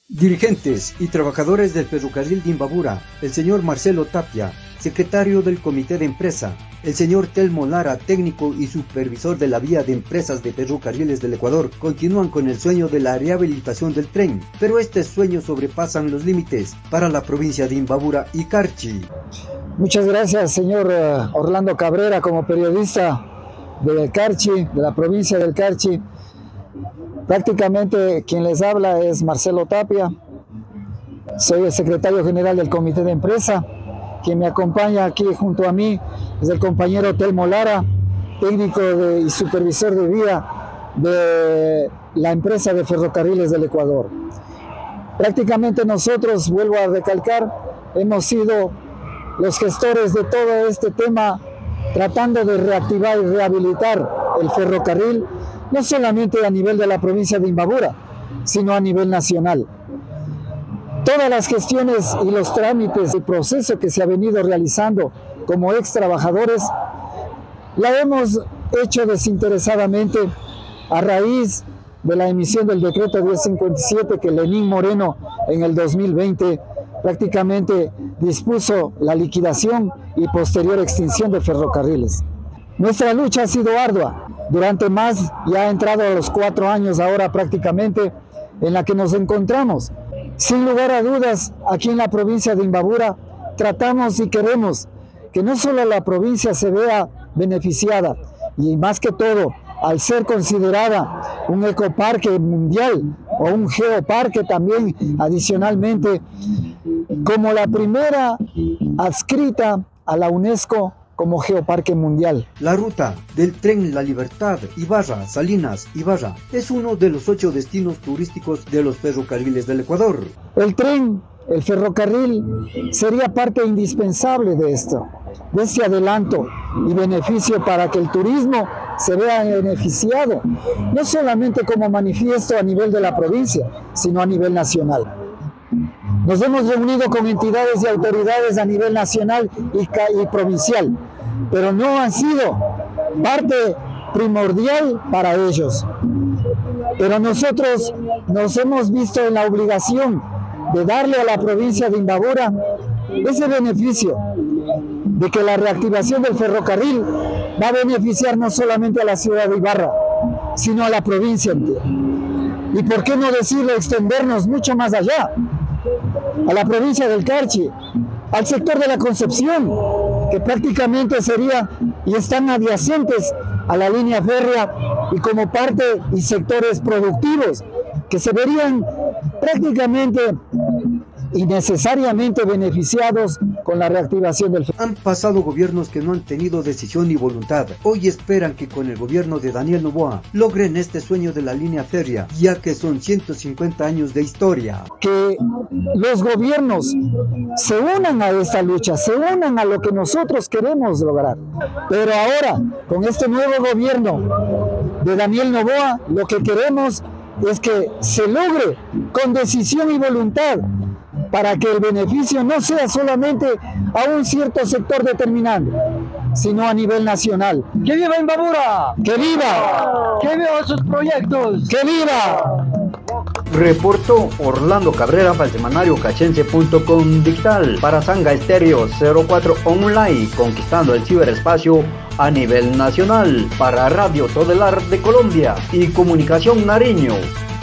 Dirigentes y trabajadores del ferrocarril de Imbabura, el señor Marcelo Tapia, secretario del Comité de Empresa, el señor Telmo Lara, técnico y supervisor de la vía de empresas de ferrocarriles del Ecuador, continúan con el sueño de la rehabilitación del tren, pero estos sueños sobrepasan los límites para la provincia de Imbabura y Carchi. Muchas gracias, señor Orlando Cabrera, como periodista del Carchi, de la provincia del Carchi. Prácticamente quien les habla es Marcelo Tapia, soy el secretario general del Comité de Empresa. Quien me acompaña aquí junto a mí es el compañero Telmo Lara, técnico y supervisor de vía de la empresa de ferrocarriles del Ecuador. Prácticamente nosotros, vuelvo a recalcar, hemos sido los gestores de todo este tema, tratando de reactivar y rehabilitar el ferrocarril, no solamente a nivel de la provincia de Imbabura, sino a nivel nacional. Todas las gestiones y los trámites y proceso que se ha venido realizando como ex trabajadores, la hemos hecho desinteresadamente a raíz de la emisión del decreto 1057 que Lenín Moreno en el 2020 prácticamente dispuso la liquidación y posterior extinción de ferrocarriles. Nuestra lucha ha sido ardua durante más, ya ha entrado a los 4 años ahora prácticamente, en la que nos encontramos. Sin lugar a dudas, aquí en la provincia de Imbabura tratamos y queremos que no solo la provincia se vea beneficiada, y más que todo, al ser considerada un ecoparque mundial o un geoparque también adicionalmente, como la primera adscrita a la UNESCO como geoparque mundial. La ruta del tren La Libertad, Ibarra, Salinas, Ibarra, es uno de los 8 destinos turísticos de los ferrocarriles del Ecuador. El tren, el ferrocarril, sería parte indispensable de esto, de este adelanto y beneficio para que el turismo se vea beneficiado, no solamente como manifiesto a nivel de la provincia, sino a nivel nacional. Nos hemos reunido con entidades y autoridades a nivel nacional y provincial, pero no han sido parte primordial para ellos. Pero nosotros nos hemos visto en la obligación de darle a la provincia de Imbabura ese beneficio de que la reactivación del ferrocarril va a beneficiar no solamente a la ciudad de Ibarra, sino a la provincia entera. Y por qué no decirlo, extendernos mucho más allá, a la provincia del Carchi, al sector de la Concepción, que prácticamente sería y están adyacentes a la línea férrea y como parte y sectores productivos que se verían prácticamente y necesariamente beneficiados con la reactivación del ferrocarril. Han pasado gobiernos que no han tenido decisión ni voluntad. Hoy esperan que con el gobierno de Daniel Noboa logren este sueño de la línea férrea, ya que son 150 años de historia. Que los gobiernos se unan a esta lucha, se unan a lo que nosotros queremos lograr. Pero ahora, con este nuevo gobierno de Daniel Noboa, lo que queremos es que se logre con decisión y voluntad, para que el beneficio no sea solamente a un cierto sector determinado, sino a nivel nacional. ¡Que viva Imbabura! ¡Que viva! ¡Que viva sus proyectos! ¡Que viva! Reportó Orlando Cabrera para el semanario cachense.com digital, para Sanga Estéreo 04 Online, conquistando el ciberespacio a nivel nacional, para Radio Todelar de Colombia y Comunicación Nariño.